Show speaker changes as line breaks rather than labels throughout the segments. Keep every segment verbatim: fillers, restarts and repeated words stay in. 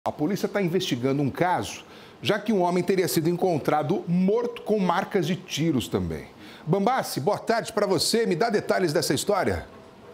A polícia está investigando um caso, já que um homem teria sido encontrado morto com marcas de tiros também. Bambassi, boa tarde para você. Me dá detalhes dessa história.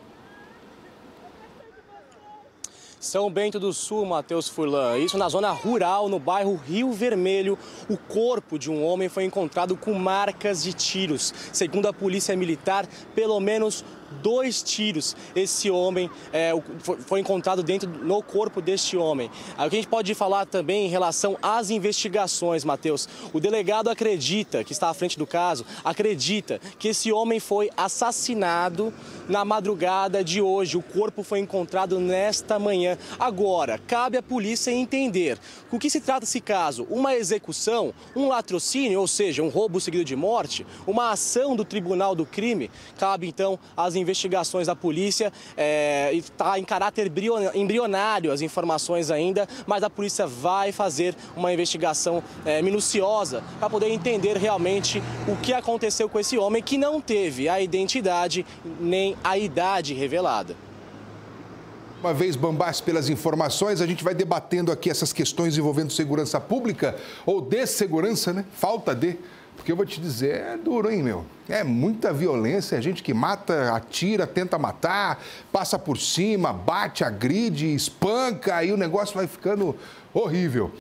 São Bento do Sul, Matheus Furlan. Isso na zona rural, no bairro Rio Vermelho. O corpo de um homem foi encontrado com marcas de tiros. Segundo a polícia militar, pelo menos dois tiros. Esse homem é, foi encontrado dentro no corpo deste homem. O que a gente pode falar também em relação às investigações, Matheus. O delegado acredita, que está à frente do caso, acredita que esse homem foi assassinado na madrugada de hoje. O corpo foi encontrado nesta manhã. Agora, cabe à polícia entender o que se trata esse caso. Uma execução, um latrocínio, ou seja, um roubo seguido de morte, uma ação do Tribunal do Crime. Cabe então às investigações da polícia. É, está em caráter embrionário as informações ainda, mas a polícia vai fazer uma investigação é, minuciosa para poder entender realmente o que aconteceu com esse homem que não teve a identidade nem a idade revelada.
Uma vez, Bambassi, pelas informações, a gente vai debatendo aqui essas questões envolvendo segurança pública ou dessegurança, né? Falta de... Porque eu vou te dizer, é duro, hein, meu? É muita violência, é gente que mata, atira, tenta matar, passa por cima, bate, agride, espanca, aí o negócio vai ficando horrível.